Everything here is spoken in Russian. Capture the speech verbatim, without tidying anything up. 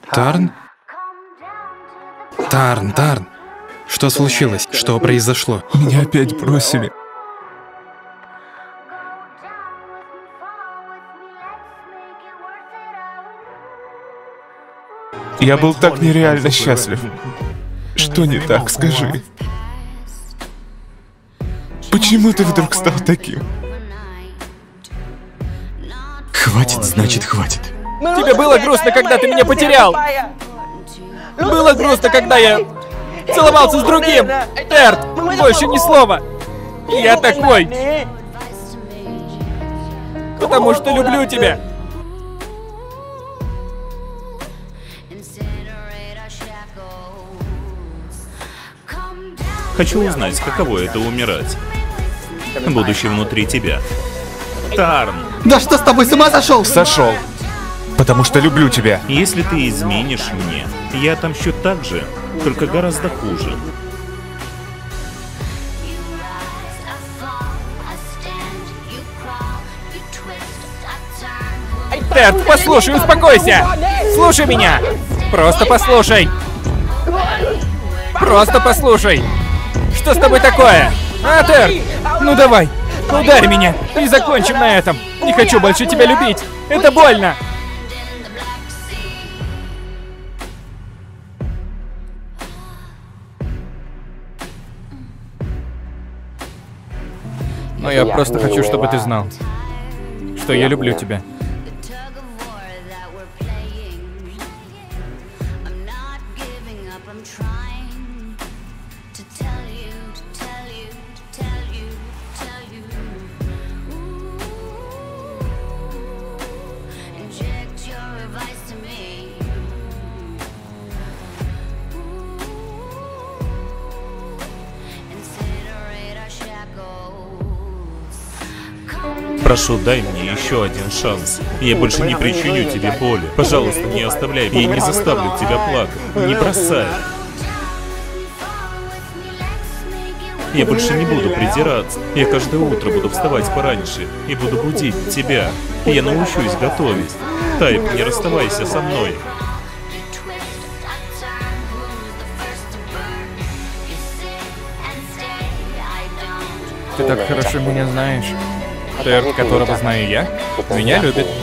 Тарн? Тарн, Тарн. Что случилось? Что произошло? Меня опять бросили. Я был так нереально счастлив. Что не так, скажи? Почему ты вдруг стал таким? Хватит, значит, хватит. Тебе было грустно, когда ты меня потерял? Было грустно, когда я целовался с другим. Терт, больше ни слова. Я такой. Потому что люблю тебя. Хочу узнать, каково это умирать, будучи внутри тебя. Тарн, Да что с тобой, с ума сошел? Сошел. Потому что люблю тебя. если ты изменишь мне, я отомщу так же, только гораздо хуже. Терт, послушай, успокойся. Слушай меня. Просто послушай. Просто послушай. Что с тобой такое? А, Терт, ну давай, ударь меня и закончим на этом. Не хочу больше тебя любить. Это больно. Но я просто хочу, чтобы ты знал, что я люблю тебя. Прошу, дай мне еще один шанс. Я больше не причиню тебе боли. Пожалуйста, не оставляй меня, я не заставлю тебя плакать. Не бросай. Я больше не буду придираться. Я каждое утро буду вставать пораньше и буду будить тебя. Я научусь готовить. Тайп, не расставайся со мной. Ты так хорошо меня знаешь. Терт, которого знаю я, меня любит.